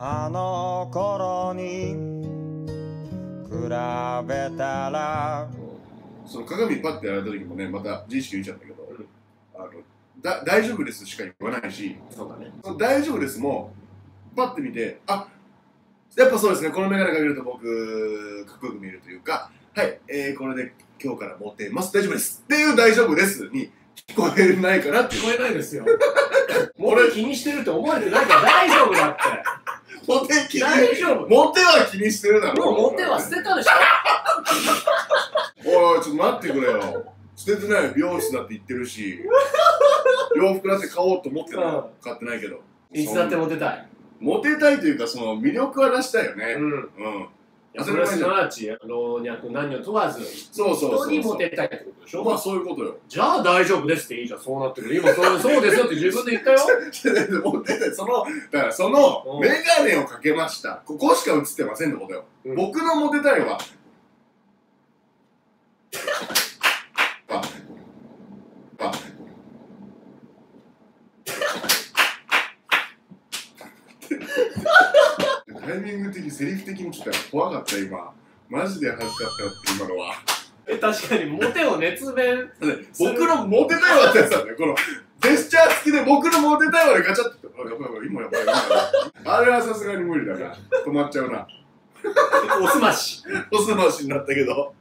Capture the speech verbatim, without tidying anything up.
あの頃に比べたらその鏡パッてやられた時もね、また自意識言っちゃったけど、うん、あのだ大丈夫ですしか言わないし、 そうだね、 その大丈夫ですもパッて見て、あ、やっぱそうですね、この眼鏡かけると僕かっこよく見えるというか、はい、えー、これで今日からモテます、大丈夫ですっていう大丈夫ですに聞こえないかなって。 聞こえないですよ。俺気にしてるって思われてないから大丈夫だって。 モテ気に大丈夫。 モテは気にしてるだろ。 もうモテは捨てたでしょ。 おい、ちょっと待ってくれよ。捨ててないよ。美容室だって言ってるし、洋服だって買おうと思ってたよ。買ってないけど。 いつだってモテたい。 モテたいというか、その魅力は出したいよね。 うん。うん。それはすなわち老若男女問わず、 そうそうそう。 人にモテたいってことでしょ。 まあそういうことよ。 じゃあ大丈夫ですっていいじゃん。そうなってくる。今そうそうですよって自分で言ったよ。 モテたい。そのだからそのメガネをかけました。ここしか映ってませんってことよ。うん、僕のモテたいは。ああタイミング的、セリフ的に来たら怖かった今。マジで恥ずかったって今のは。 え、確かにモテを熱弁僕のモテたいわってやつなんだよ。このジェスチャー付きで僕のモテたいわでガチャッと。やばいやばい、今やばい。あれはさすがに無理だな。止まっちゃうな。 おすまし。 おすましになったけど。